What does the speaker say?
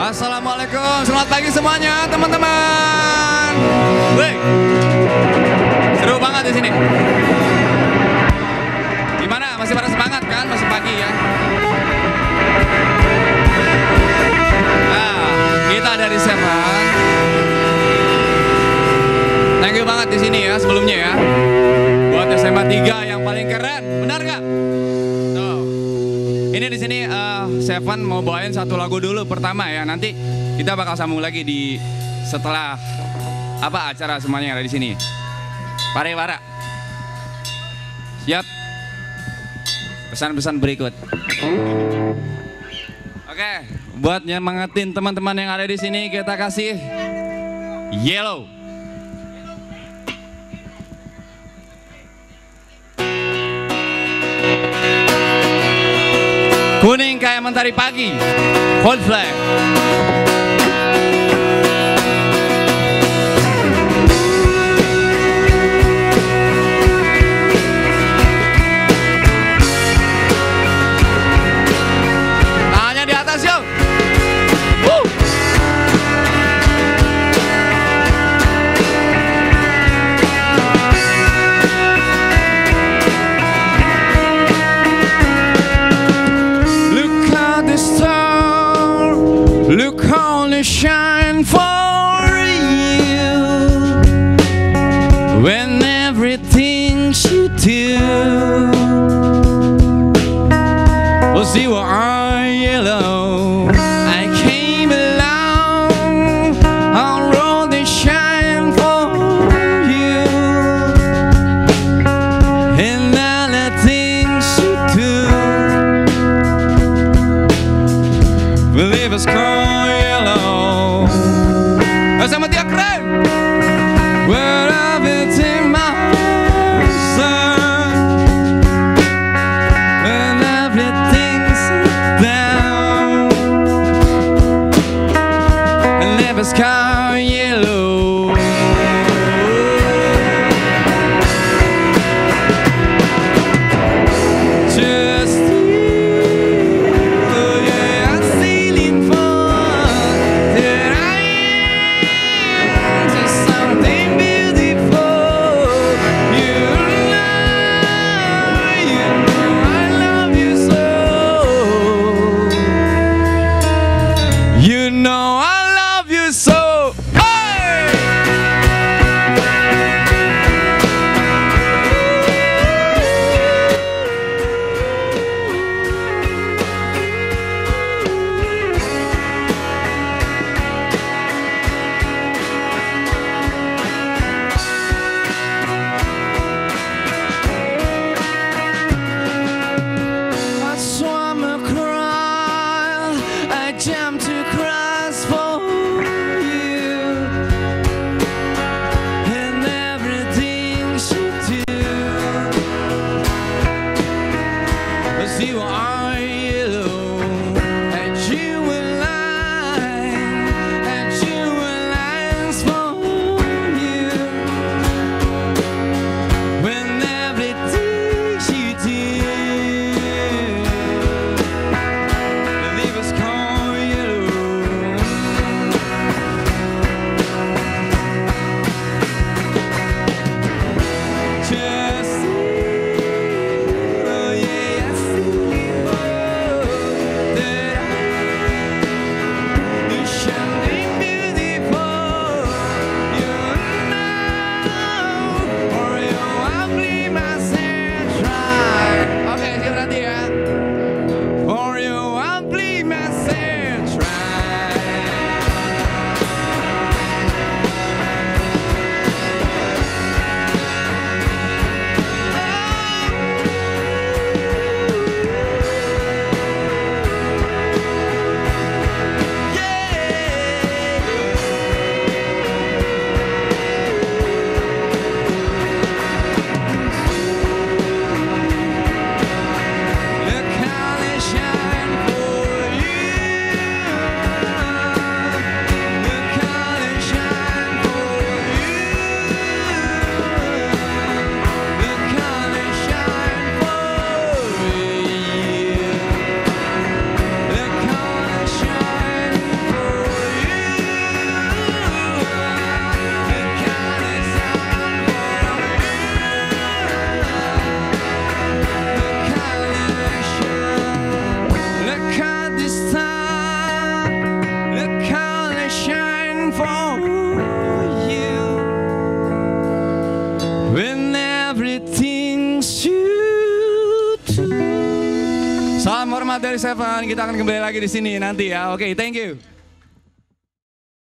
Assalamualaikum, selamat pagi semuanya teman-teman. Wih, seru banget di sini. Gimana? Masih pada semangat kan? Masih pagi ya. Nah, kita dari Seven. Thank you banget di sini ya sebelumnya ya. Buat SMA 3 yang paling keren, benar nggak? Tuh. Ini di sini Seven mau bawain satu lagu dulu pertama ya. Nanti kita bakal sambung lagi di setelah acara semuanya yang ada di sini. Pariwara. Siap. Pesan-pesan berikut. Oke, buat nyemangatin teman-teman yang ada di sini kita kasih Yellow. Kuning kayak mentari pagi, Coldplay. Tangannya di atas yuk. Look only shine for you when everything you do was you are yellow. I came along on road that shine for you and all the things you do. Believe us, sama dia keren. Where I've been in my sun when everything's down and never sky yellow. Just you are yellow, and you will line, and you will lines for you when everything you do, leave us call yellow. Just star, look how they shine for you. When everything's you too. Salam hormat dari Seven. Kita akan kembali lagi di sini nanti ya. Oke, thank you.